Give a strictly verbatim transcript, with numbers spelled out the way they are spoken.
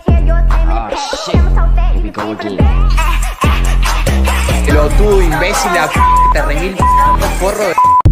Ah, shit. Here we go again. Pelotudo, imbécil, la p*** te remil porro de